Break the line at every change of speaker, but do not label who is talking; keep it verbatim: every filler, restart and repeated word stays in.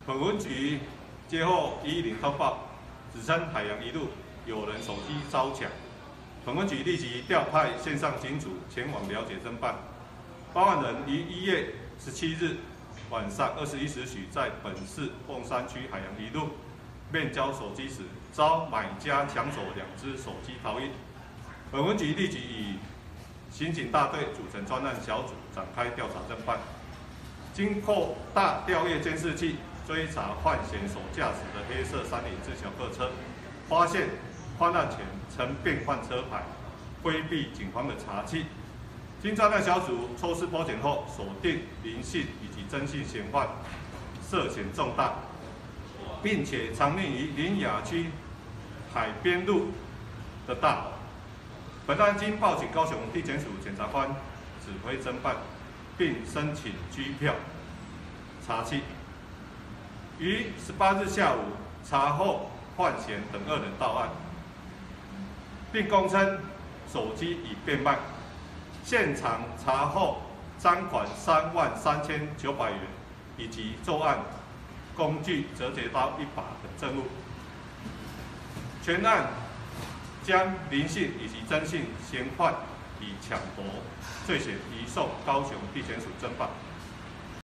本文局接获一一零通报，指称海洋一路有人手机遭抢，本文局立即调派线上警署前往了解侦办。报案人于一月十七日晚上二十一时许，在本市凤山区海洋一路面交手机时，遭买家抢走两只手机逃逸。本文局立即以刑警大队组成专案小组展开调查侦办。经扩大调阅监视器，追查犯嫌所驾驶的黑色三菱自小客车，发现犯案前曾变换车牌，规避警方的查缉。经专案小组抽丝剥茧后，锁定林姓以及曾姓嫌犯涉嫌重大，并且藏匿于林雅区海边路的大楼。本案经报请高雄地检署检察官指挥侦办，并申请拘票查缉。于十八日下午查获犯嫌等二人到案，并供称手机已变卖。现场查获赃款三万三千九百元，以及作案工具折叠刀一把等证物。全案将林姓以及曾姓嫌犯以抢夺罪嫌移送高雄地检署侦办。